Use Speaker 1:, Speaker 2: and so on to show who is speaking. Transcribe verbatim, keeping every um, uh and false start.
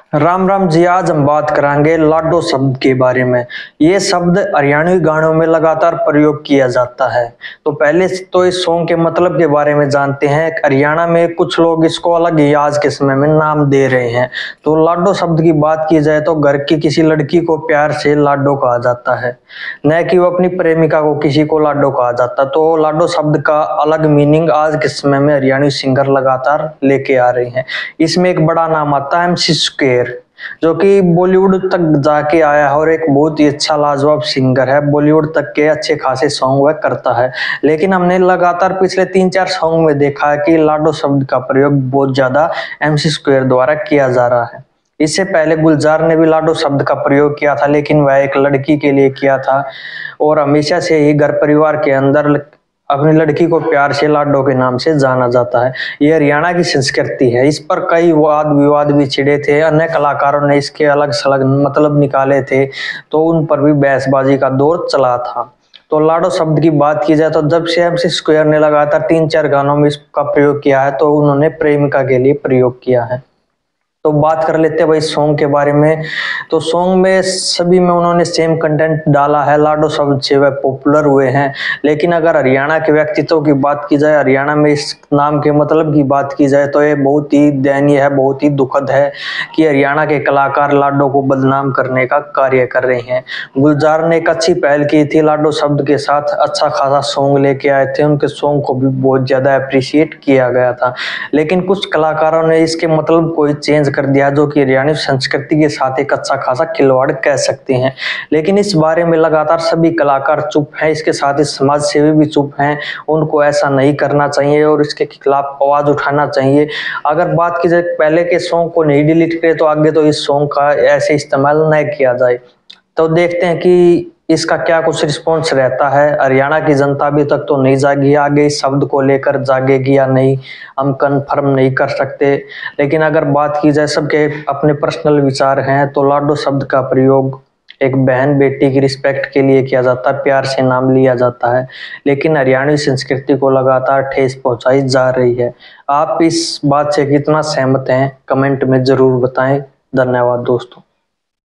Speaker 1: राम राम जी। आज हम बात करेंगे लाडो शब्द के बारे में। ये शब्द हरियाणवी गानों में लगातार प्रयोग किया जाता है। तो पहले तो इस सॉन्ग के मतलब के बारे में जानते हैं। हरियाणा में कुछ लोग इसको अलग ही आज के समय में नाम दे रहे हैं। तो लाडो शब्द की बात की जाए तो घर की किसी लड़की को प्यार से लाडो कहा जाता है, न कि वो अपनी प्रेमिका को किसी को लाडो कहा जाता। तो लाडो शब्द का अलग मीनिंग आज के समय में हरियाणवी सिंगर लगातार लेके आ रहे हैं। इसमें एक बड़ा नाम आता है एमसी स्क्वेयर, जो कि बॉलीवुड तक जाके आया है और एक बहुत ही अच्छा लाजवाब सिंगर है। बॉलीवुड तक के अच्छे खासे सॉन्ग वह करता है। लेकिन हमने लगातार पिछले तीन चार सॉन्ग में देखा है कि लाडो शब्द का प्रयोग बहुत ज्यादा एमसी स्क्वेयर द्वारा किया जा रहा है। इससे पहले गुलजार ने भी लाडो शब्द का प्रयोग किया था, लेकिन वह एक लड़की के लिए किया था और हमेशा से ही घर परिवार के अंदर अपनी लड़की को प्यार से लाडो के नाम से जाना जाता है। ये हरियाणा की संस्कृति है। इस पर कई वाद विवाद भी छिड़े थे, अन्य कलाकारों ने इसके अलग सलग मतलब निकाले थे, तो उन पर भी बहसबाजी का दौर चला था। तो लाडो शब्द की बात की जाए तो जब से एमसी स्क्वायर ने लगातार तीन चार गानों में इसका प्रयोग किया है, तो उन्होंने प्रेमिका के लिए प्रयोग किया है। तो बात कर लेते हैं भाई सॉन्ग के बारे में। तो सॉन्ग में सभी में उन्होंने सेम कंटेंट डाला है। लाडो शब्द से वह पॉपुलर हुए हैं। लेकिन अगर हरियाणा के व्यक्तित्व की बात की जाए, हरियाणा में इस नाम के मतलब की बात की जाए तो ये बहुत ही दयनीय है, बहुत ही दुखद है कि हरियाणा के कलाकार लाडो को बदनाम करने का कार्य कर रहे हैं। गुलजार ने एक अच्छी पहल की थी, लाडो शब्द के साथ अच्छा खासा सॉन्ग लेके आए थे। उनके सॉन्ग को भी बहुत ज्यादा अप्रिशिएट किया गया था। लेकिन कुछ कलाकारों ने इसके मतलब को चेंज कर दिया, जो कि हरियाणवी संस्कृति के साथ एक अच्छा खासा खिलवाड़ कह सकते हैं। लेकिन इस बारे में लगातार सभी कलाकार चुप हैं, इसके साथ ही समाज सेवी भी चुप हैं। उनको ऐसा नहीं करना चाहिए और इसके खिलाफ आवाज उठाना चाहिए। अगर बात की जाए पहले के सॉन्ग को नहीं डिलीट करे तो आगे तो इस सॉन्ग का ऐसे इस्तेमाल न किया जाए। तो देखते हैं कि इसका क्या कुछ रिस्पॉन्स रहता है। हरियाणा की जनता अभी तक तो नहीं जागी, आगे इस शब्द को लेकर जागेगी या नहीं हम कंफर्म नहीं कर सकते। लेकिन अगर बात की जाए, सबके अपने पर्सनल विचार हैं, तो लाडो शब्द का प्रयोग एक बहन बेटी की रिस्पेक्ट के लिए किया जाता है, प्यार से नाम लिया जाता है। लेकिन हरियाणवी संस्कृति को लगातार ठेस पहुंचाई जा रही है। आप इस बात से कितना सहमत हैं कमेंट में जरूर बताएं। धन्यवाद दोस्तों।